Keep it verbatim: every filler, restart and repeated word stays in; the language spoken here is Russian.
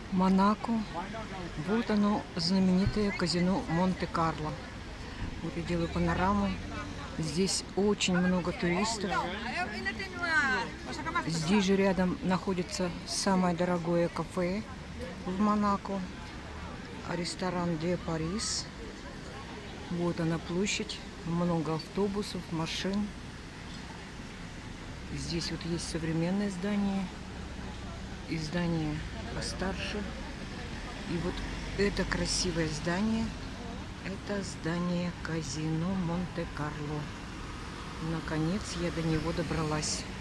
Монако. Вот оно, знаменитое казино Монте-Карло. Вот я делаю панораму. Здесь очень много туристов. Здесь же рядом находится самое дорогое кафе в Монако. Ресторан Де Парис. Вот она площадь. Много автобусов, машин. Здесь вот есть современное здание. И здание постарше. И вот это красивое здание. Это здание казино Монте-Карло. Наконец я до него добралась.